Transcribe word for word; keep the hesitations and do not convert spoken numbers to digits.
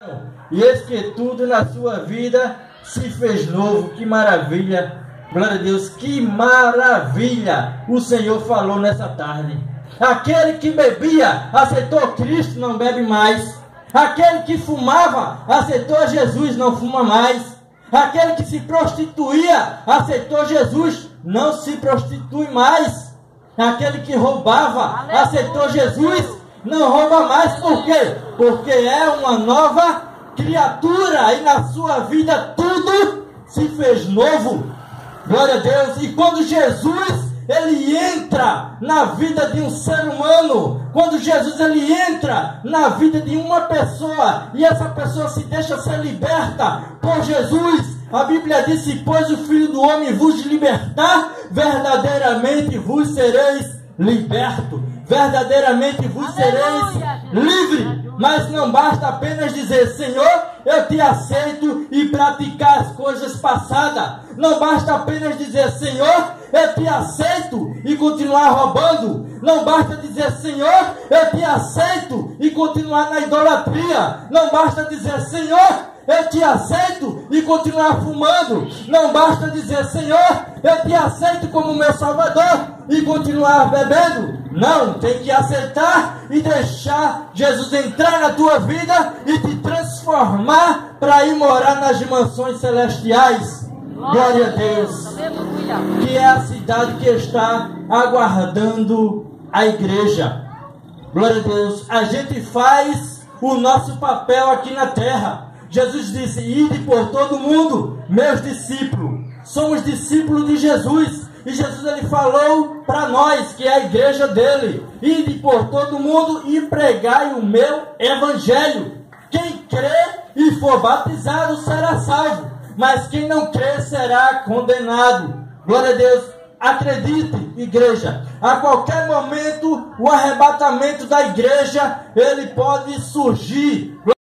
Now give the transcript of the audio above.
E eis que tudo na sua vida se fez novo. Que maravilha! Glória a Deus, que maravilha o Senhor falou nessa tarde. Aquele que bebia, aceitou Cristo, não bebe mais. Aquele que fumava, aceitou Jesus, não fuma mais. Aquele que se prostituía, aceitou Jesus, não se prostitui mais. Aquele que roubava, Aleluia, aceitou Jesus, não rouba mais. Por quê? Porque é uma nova criatura e na sua vida tudo se fez novo. Glória a Deus. E quando Jesus ele entra na vida de um ser humano, quando Jesus ele entra na vida de uma pessoa e essa pessoa se deixa ser liberta por Jesus, a Bíblia diz: pois o Filho do Homem vos libertar, verdadeiramente vos sereis libertos, verdadeiramente vos sereis livres. Mas não basta apenas dizer: Senhor, eu te aceito, e praticar as coisas passadas. Não basta apenas dizer: Senhor, eu te aceito, e continuar roubando. Não basta dizer: Senhor, eu te aceito, e continuar na idolatria. Não basta dizer: Senhor, eu te aceito, e continuar fumando. Não basta dizer: Senhor, eu te aceito como meu Salvador, e continuar bebendo. Não, tem que aceitar e deixar Jesus entrar na tua vida e te transformar para ir morar nas dimensões celestiais. Glória a Deus. Que é a cidade que está aguardando a igreja. Glória a Deus. A gente faz o nosso papel aqui na terra. Jesus disse: ide por todo mundo, meus discípulos. Somos discípulos de Jesus. E Jesus ele falou para nós, que é a igreja dele: ide por todo mundo e pregai o meu evangelho. Quem crê e for batizado será salvo, mas quem não crê será condenado. Glória a Deus. Acredite, igreja, a qualquer momento o arrebatamento da igreja ele pode surgir.